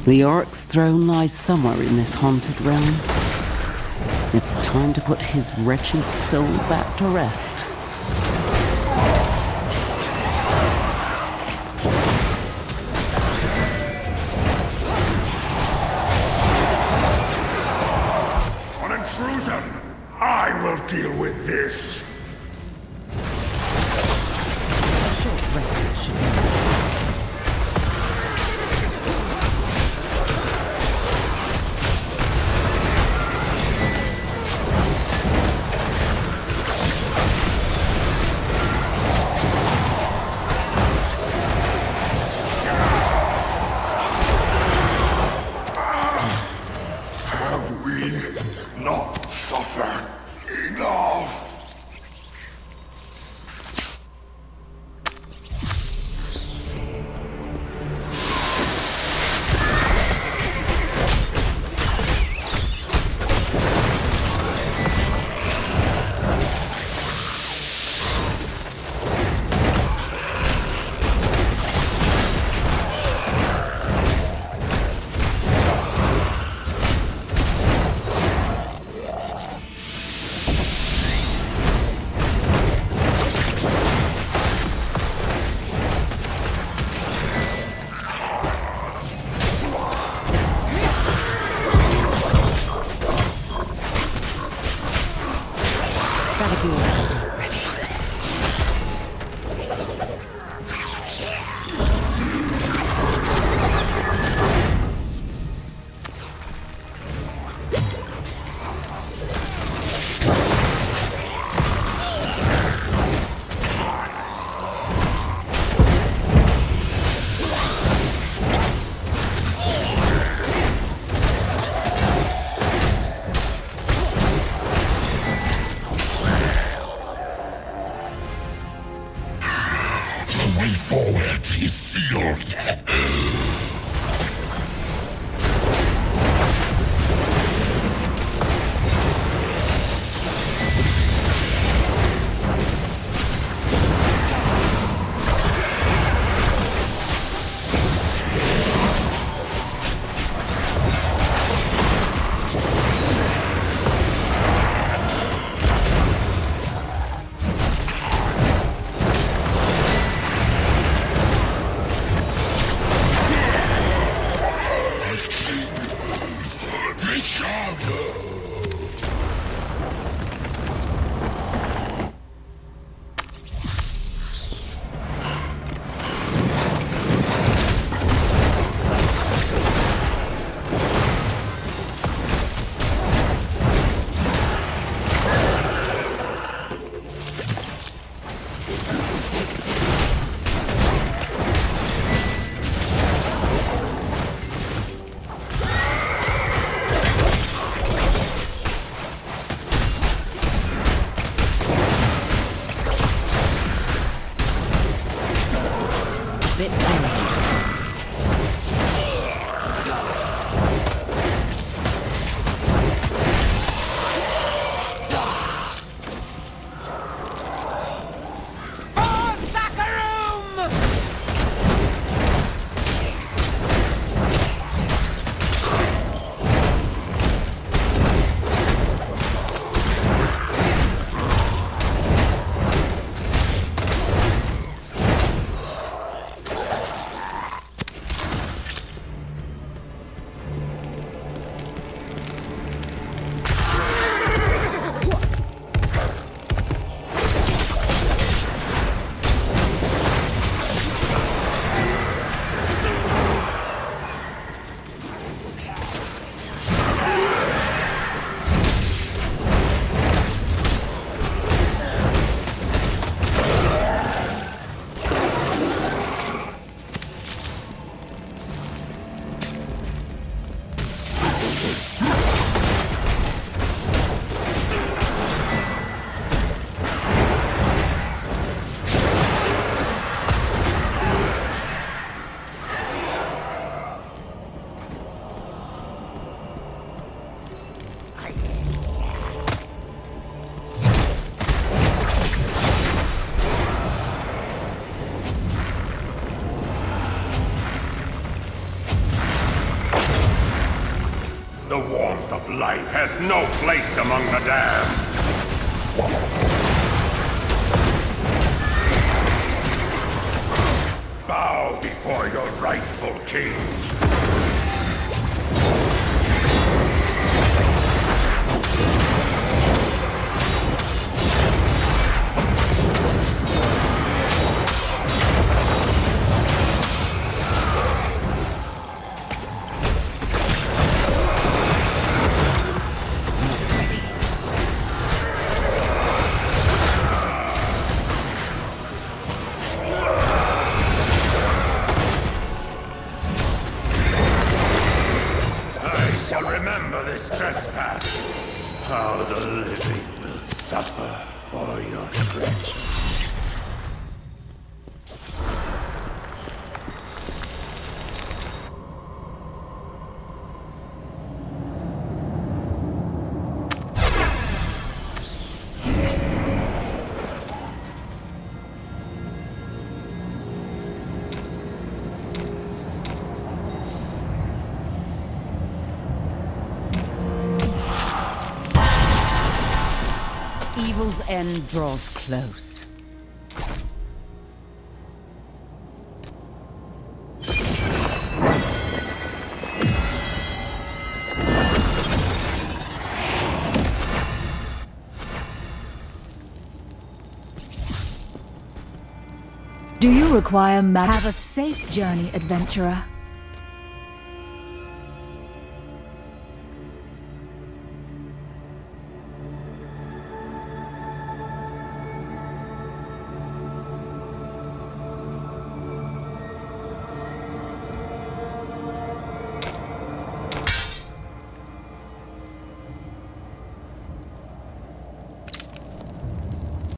Leoric's throne lies somewhere in this haunted realm. It's time to put his wretched soul back to rest. An intrusion! I will deal with this! Short rest should be enough. Have we not suffered enough? The way forward is sealed. Life has no place among the damned. Bow before your rightful king. Remember this trespass. How the living will suffer for your treachery. Evil's end draws close. Do you require Have a safe journey, adventurer.